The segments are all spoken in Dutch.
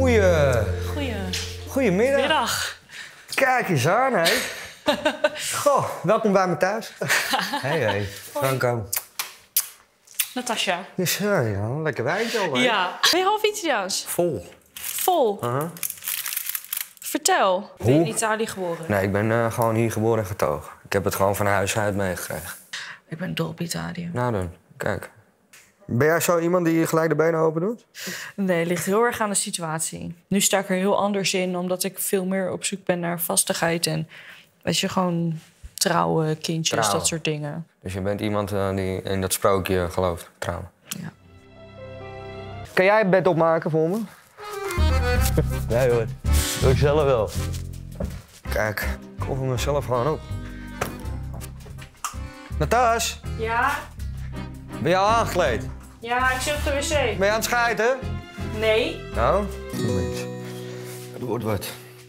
Goedemiddag. Middag. Kijk eens aan, hé. Goh, welkom bij me thuis. Hey, Franco. Natasja. Ja, lekker wijntje al, hè? Ja. Ben je half Italiaans? Vol. Vertel. Ben je in Italië geboren? Nee, ik ben gewoon hier geboren en getogen. Ik heb het gewoon van huis uit meegekregen. Ik ben dol op Italië. Nou dan, kijk. Ben jij zo iemand die gelijk de benen open doet? Nee, het ligt heel erg aan de situatie. Nu sta ik er heel anders in, omdat ik veel meer op zoek ben naar vastigheid en, weet je, gewoon trouwen, kindjes, dat soort dingen. Dus je bent iemand die in dat sprookje gelooft, trouwen? Ja. Kan jij het bed opmaken voor me? Nee hoor, doe ik zelf wel. Kijk, ik offer mezelf gewoon op. Natas, Ja? ben je al aangekleed? Ja, ik zit op de wc. Ben je aan het schijten? Nee. Nou, doe eens. Het wordt wat.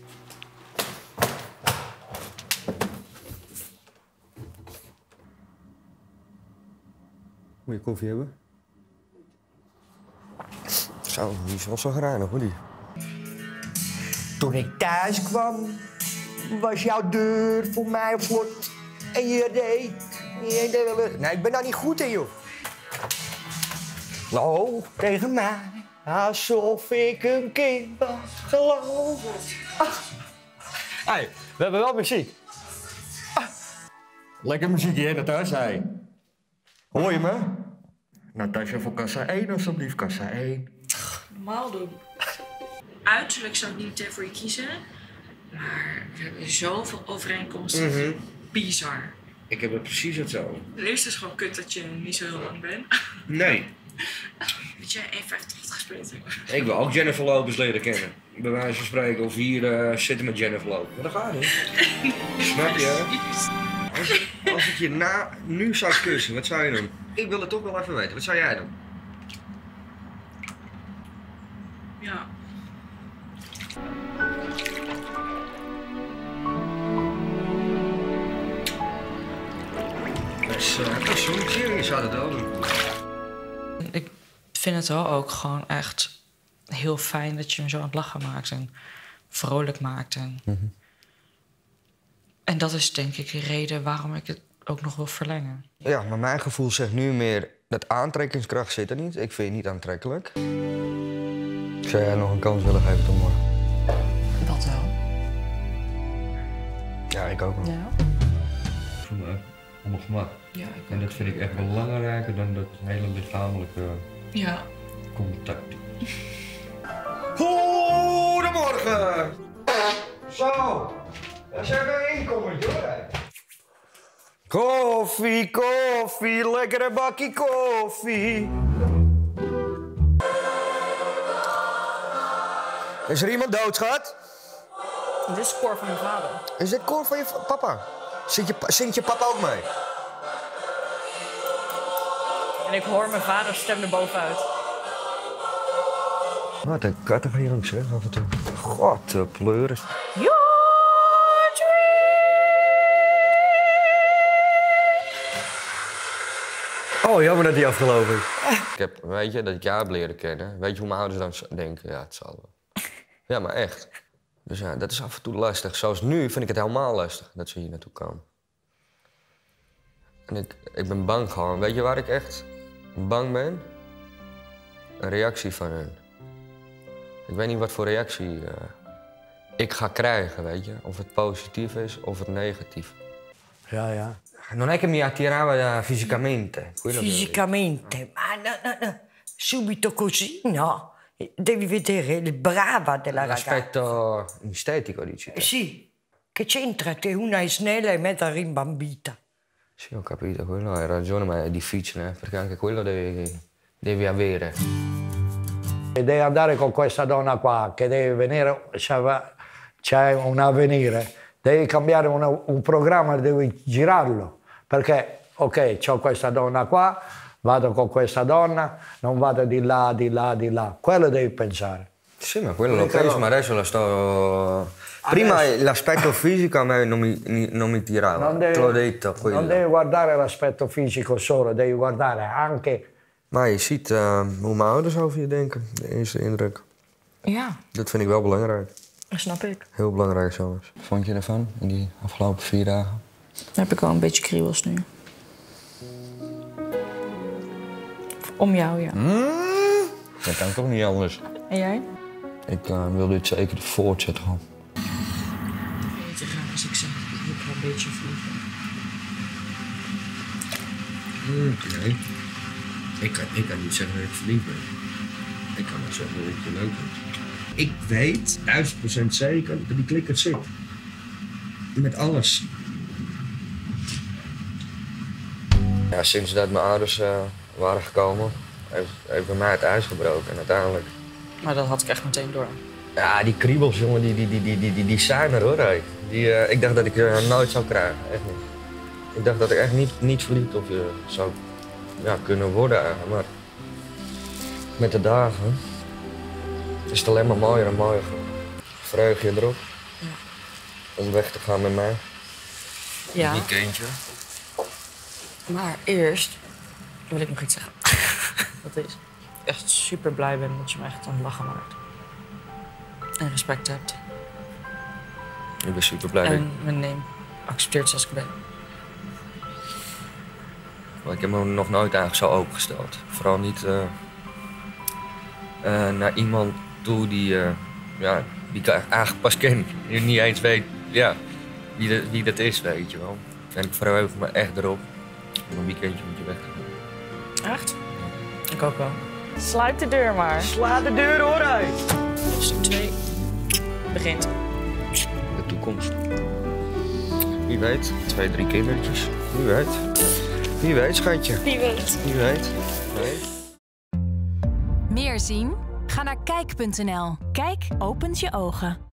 Moet je koffie hebben? Zo, die is wel zo gereinigd, hoor, die. Toen ik thuis kwam, was jouw deur voor mij op slot. En je deed... Nee, ik ben daar niet goed in, joh. Loop tegen mij, alsof ik een kind was, geloof. Hey, we hebben wel muziek. Lekker muziekje, hè, Natasja? Hoor je me? Natasja voor kassa 1, alsjeblieft, kassa 1. Normaal doen. Uiterlijk zou ik niet meteen voor je kiezen. Maar we hebben zoveel overeenkomsten. Bizar. Ik heb het precies hetzelfde. Ten eerste is gewoon kut dat je niet zo heel lang bent. Nee. Dat jij 1,85 gespeeld hebt. Ik wil ook Jennifer Lopez leren kennen. Bij wijze van spreken of hier zitten met Jennifer Lopez. Maar dat gaat niet. Snap je? Als ik je nu zou kussen, wat zou je doen? Ik wil het toch wel even weten. Wat zou jij doen? Ja. Dat is zo'n serieus zou dat wel doen. Ik vind het wel ook gewoon echt heel fijn dat je me zo aan het lachen maakt en vrolijk maakt. En dat is denk ik de reden waarom ik het ook nog wil verlengen. Ja, maar mijn gevoel zegt nu meer dat aantrekkingskracht zit er niet. Ik vind je niet aantrekkelijk. Ik zou jij nog een kans willen geven tot morgen? Dat wel. Ja, ik ook wel. Ja. Voor mij, op mijn gemak. Ja, En dat vind ik echt belangrijker dan dat hele lichamelijke ja. contact. Goedemorgen! Zo, daar zijn we inkomen, joh. Koffie, lekkere bakkie koffie. Is er iemand dood, schat? Dit is koor van mijn vader. Is dit koor van je papa? Zingt je papa ook mee? En ik hoor mijn vaders stem er bovenuit. Wat een kattige jongen, zeg, af en toe. God, de pleuris. Oh, jammer dat die afgelopen is. Weet je, dat ik jou heb leren kennen. Weet je hoe mijn ouders dan denken? Ja, het zal wel. Ja, maar echt. Dus ja, dat is af en toe lastig. Zoals nu vind ik het helemaal lastig dat ze hier naartoe komen. En ik ben bang gewoon. Weet je waar ik echt bang ben? Een reactie van hun. Ik weet niet wat voor reactie ik ga krijgen, weet je. Of het positief is of het negatief. Ja. Non è che mi attirava fisicamente. Fisicamente, ma no, subito così, no. Devi vedere il brava della ragazza. L'aspetto estetico, dici te? Sì, che c'entra che una è snella e mezza rimbambita. Sì, ho capito, quello hai ragione, ma è difficile, perché anche quello devi avere. E devi andare con questa donna qua, che deve venire, c'è un avvenire, devi cambiare un programma, devi girarlo. Perché, ok, c'ho questa donna qua, vado con questa donna, non vado di là, di là, di là. Quello devi pensare. Sì, ma quello l'ho preso, ma adesso lo sto... Prima l'aspetto fisico a me non mi tirava, te l'ho detto. Quello. Non devi guardare l'aspetto fisico solo, devi guardare anche... Maar je ziet hoe mijn ouders over je denken, de eerste indruk. Ja, Dat vind ik wel belangrijk. dat snap ik. Heel belangrijk zelfs. Wat vond je ervan in die afgelopen 4 dagen? Dan heb ik wel een beetje kriebels nu. Om jou, ja. Dat kan toch niet anders. En jij? Ik wil dit zeker voortzetten gewoon. Niet te gaan als ik zeg, ik ga een beetje vliegen. Nee. Ik kan niet zeggen dat ik verliefd ben. Ik kan wel zeggen dat ik je leuk vind. Ik weet 1000% zeker dat die klik het zit. Met alles. Ja, sinds dat mijn ouders waren gekomen, heeft bij mij het ijs gebroken. En uiteindelijk... Maar dat had ik echt meteen door. Ja, die kriebels, jongen, die zijn er, hoor. Hey. Ik dacht dat ik nooit zou krijgen, echt niet. Ik dacht dat ik echt niet verliefd op je zou kunnen worden eigenlijk. Maar met de dagen is het alleen maar mooier en mooier geworden. Vreug je erop om weg te gaan met mij. Ja, Die kindje. maar eerst wil ik nog iets zeggen. Dat is, ik echt super blij ben dat je me echt aan het lachen maakt. En respect hebt. Ik ben super blij. En me accepteert zoals ik ben. Ik heb me nog nooit eigenlijk zo opengesteld. Vooral niet naar iemand toe die ik eigenlijk pas ken. Die niet eens weet wie dat is, weet je wel. En ik verheug me echt erop om een weekendje met je weg te gaan. Echt? Ik ook wel. Sluit de deur maar. Sla de deur hoor uit. Stuk 2 begint. De toekomst. Wie weet, 2, 3 kindertjes. Wie weet. Wie weet, schatje. Wie weet. Wie weet. Nee. Meer zien? Ga naar kijk.nl. Kijk opent je ogen.